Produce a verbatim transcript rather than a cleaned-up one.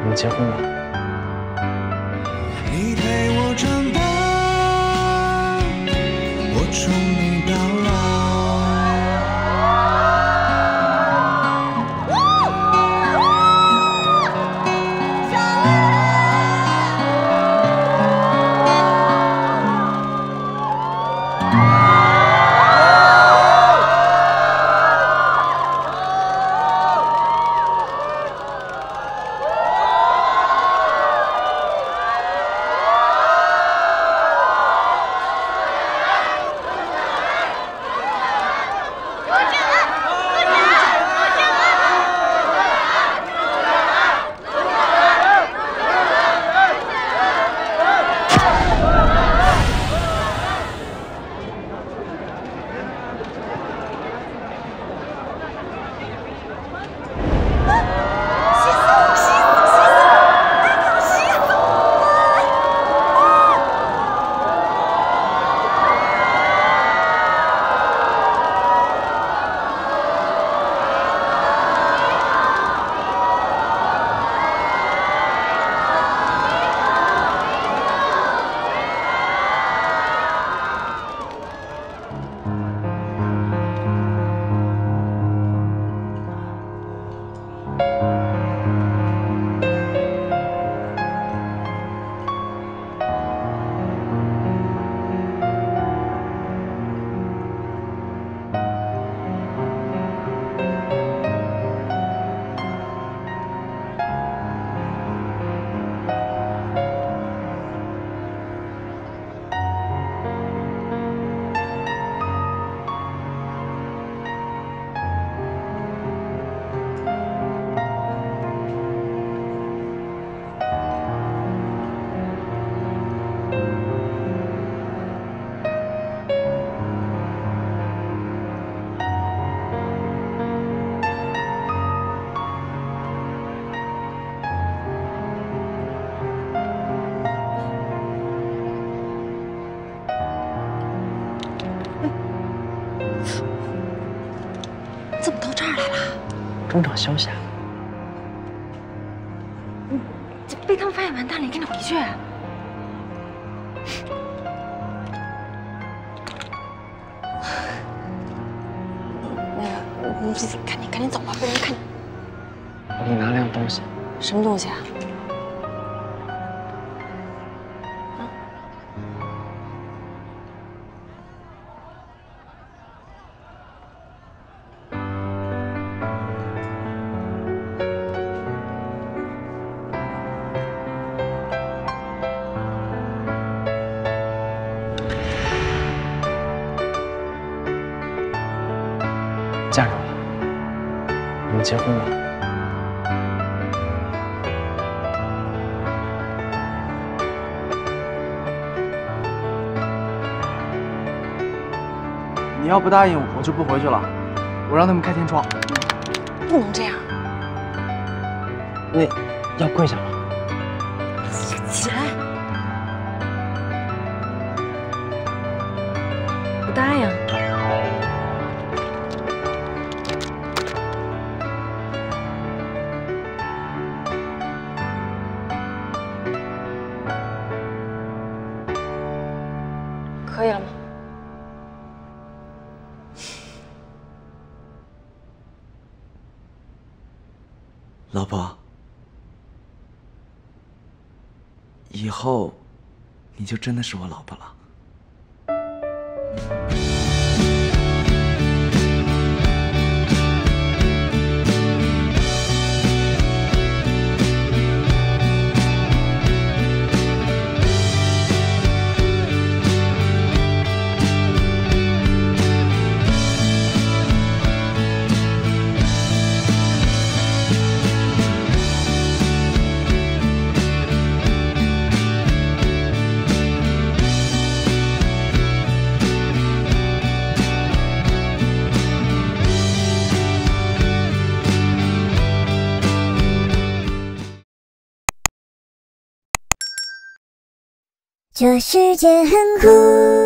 我们结婚吧。 你陪我长大，我宠你到老。 怎么到这儿来了？ 中场休息啊。 你这被他们发现完蛋了，你赶紧回去。那个，你赶紧赶紧走吧，被人看见。 我给你拿了样东西。 什么东西啊？ 嫁给我，我们结婚吧。 你要不答应，我就不回去了。我让他们开天窗。 不能这样。 那要跪下吗？ 起来！不答应。 可以了吗？ 老婆，以后你就真的是我老婆了。 这世界很酷。